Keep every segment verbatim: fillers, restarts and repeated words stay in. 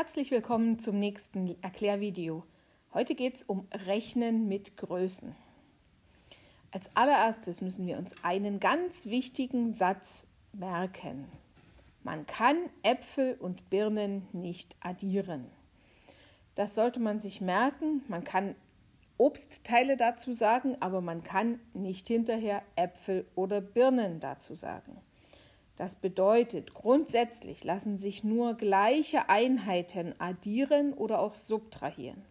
Herzlich willkommen zum nächsten Erklärvideo. Heute geht es um Rechnen mit Größen. Als allererstes müssen wir uns einen ganz wichtigen Satz merken. Man kann Äpfel und Birnen nicht addieren. Das sollte man sich merken. Man kann Obstteile dazu sagen, aber man kann nicht hinterher Äpfel oder Birnen dazu sagen. Das bedeutet, grundsätzlich lassen sich nur gleiche Einheiten addieren oder auch subtrahieren.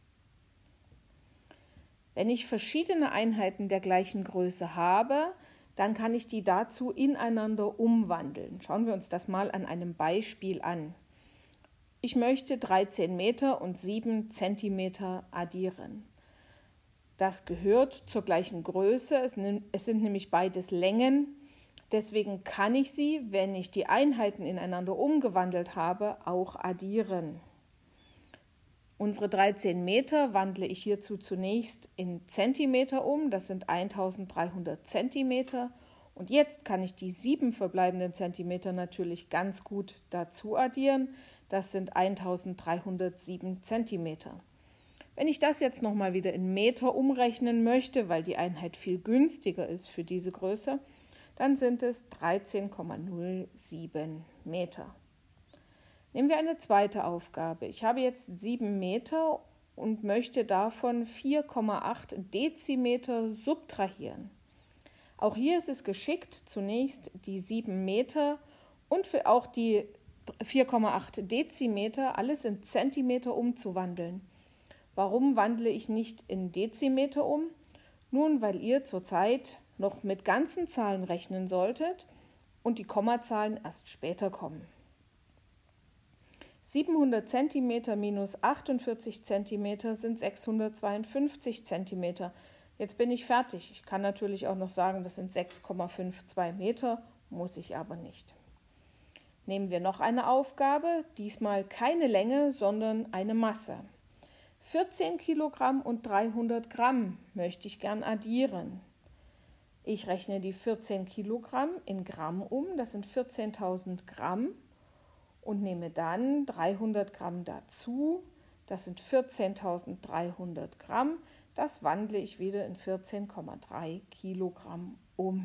Wenn ich verschiedene Einheiten der gleichen Größe habe, dann kann ich die dazu ineinander umwandeln. Schauen wir uns das mal an einem Beispiel an. Ich möchte dreizehn Meter und sieben Zentimeter addieren. Das gehört zur gleichen Größe, es sind nämlich beides Längen. Deswegen kann ich sie, wenn ich die Einheiten ineinander umgewandelt habe, auch addieren. Unsere dreizehn Meter wandle ich hierzu zunächst in Zentimeter um, das sind eintausenddreihundert Zentimeter. Und jetzt kann ich die sieben verbleibenden Zentimeter natürlich ganz gut dazu addieren, das sind eintausenddreihundertsieben Zentimeter. Wenn ich das jetzt nochmal wieder in Meter umrechnen möchte, weil die Einheit viel günstiger ist für diese Größe, dann sind es dreizehn Komma null sieben Meter. Nehmen wir eine zweite Aufgabe. Ich habe jetzt sieben Meter und möchte davon vier Komma acht Dezimeter subtrahieren. Auch hier ist es geschickt, zunächst die sieben Meter und für auch die vier Komma acht Dezimeter alles in Zentimeter umzuwandeln. Warum wandle ich nicht in Dezimeter um? Nun, weil ihr zurzeit noch mit ganzen Zahlen rechnen solltet und die Kommazahlen erst später kommen. siebenhundert Zentimeter minus achtundvierzig Zentimeter sind sechshundertzweiundfünfzig Zentimeter. Jetzt bin ich fertig. Ich kann natürlich auch noch sagen, das sind sechs Komma zweiundfünfzig Meter, muss ich aber nicht. Nehmen wir noch eine Aufgabe, diesmal keine Länge, sondern eine Masse. vierzehn Kilogramm und dreihundert Gramm möchte ich gern addieren. Ich rechne die vierzehn Kilogramm in Gramm um, das sind vierzehntausend Gramm und nehme dann dreihundert Gramm dazu, das sind vierzehntausenddreihundert Gramm, das wandle ich wieder in vierzehn Komma drei Kilogramm um.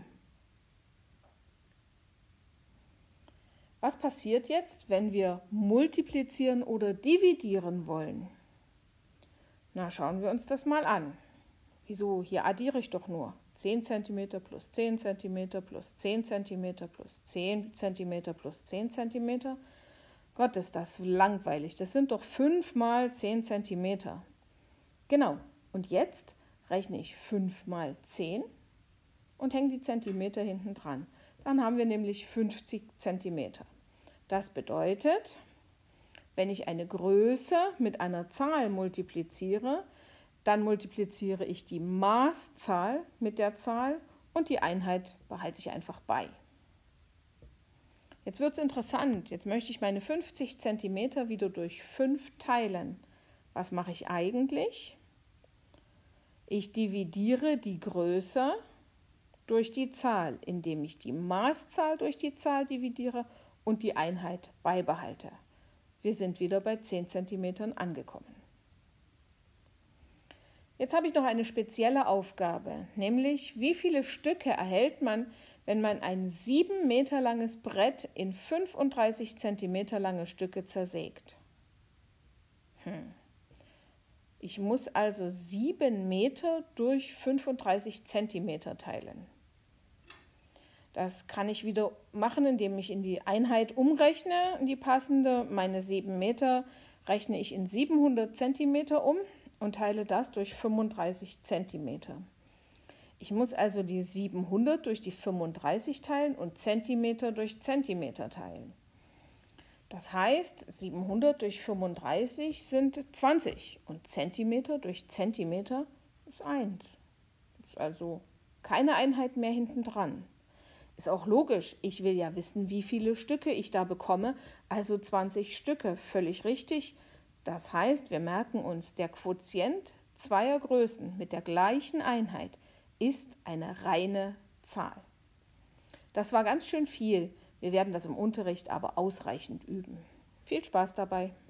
Was passiert jetzt, wenn wir multiplizieren oder dividieren wollen? Na, schauen wir uns das mal an. Wieso? Hier addiere ich doch nur. zehn Zentimeter plus zehn Zentimeter plus zehn Zentimeter plus zehn Zentimeter plus zehn Zentimeter. Gott, ist das langweilig. Das sind doch fünf mal zehn Zentimeter. Genau. Und jetzt rechne ich fünf mal zehn und hänge die Zentimeter hinten dran. Dann haben wir nämlich fünfzig Zentimeter. Das bedeutet, wenn ich eine Größe mit einer Zahl multipliziere, dann multipliziere ich die Maßzahl mit der Zahl und die Einheit behalte ich einfach bei. Jetzt wird es interessant. Jetzt möchte ich meine fünfzig Zentimeter wieder durch fünf teilen. Was mache ich eigentlich? Ich dividiere die Größe durch die Zahl, indem ich die Maßzahl durch die Zahl dividiere und die Einheit beibehalte. Wir sind wieder bei zehn Zentimetern angekommen. Jetzt habe ich noch eine spezielle Aufgabe, nämlich wie viele Stücke erhält man, wenn man ein sieben Meter langes Brett in fünfunddreißig Zentimeter lange Stücke zersägt. Hm. Ich muss also sieben Meter durch fünfunddreißig Zentimeter teilen. Das kann ich wieder machen, indem ich in die Einheit umrechne, in die passende. Meine sieben Meter rechne ich in siebenhundert Zentimeter um und teile das durch fünfunddreißig Zentimeter. Ich muss also die siebenhundert durch die fünfunddreißig teilen und Zentimeter durch Zentimeter teilen. Das heißt, siebenhundert durch fünfunddreißig sind zwanzig und Zentimeter durch Zentimeter ist eins. Ist also keine Einheit mehr hinten dran. Ist auch logisch, ich will ja wissen, wie viele Stücke ich da bekomme, also zwanzig Stücke, völlig richtig. Das heißt, wir merken uns, der Quotient zweier Größen mit der gleichen Einheit ist eine reine Zahl. Das war ganz schön viel. Wir werden das im Unterricht aber ausreichend üben. Viel Spaß dabei!